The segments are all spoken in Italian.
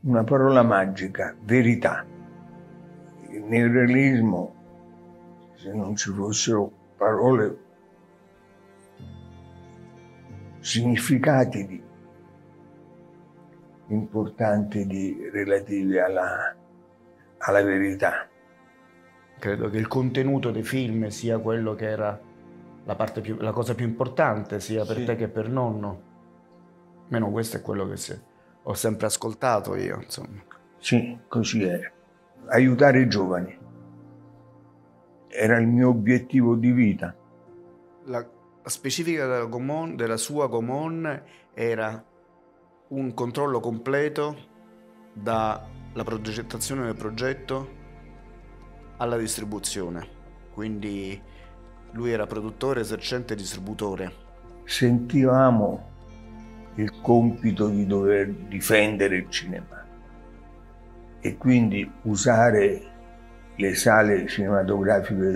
una parola magica, verità. Il neorealismo, se non ci fossero parole, significati importanti relativi alla verità. Credo che il contenuto dei film sia quello che era la cosa più importante, sia per te che per nonno. Almeno questo è quello che ho sempre ascoltato io, insomma. Sì, così è. Aiutare i giovani era il mio obiettivo di vita. La specifica della sua Gomon era un controllo completo dalla progettazione del progetto alla distribuzione. Quindi lui era produttore, esercente e distributore. Sentivamo il compito di dover difendere il cinema e quindi usare le sale cinematografiche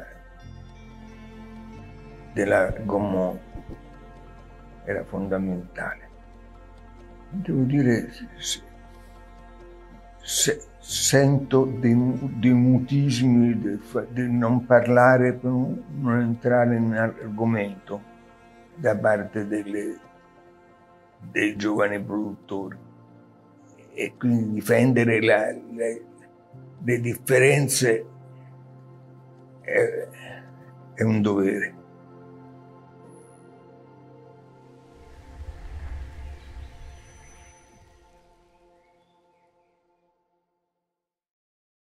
della Gaumont era fondamentale. Devo dire, sento dei mutismi del non parlare, per non entrare in argomento da parte dei giovani produttori e quindi difendere le differenze è un dovere.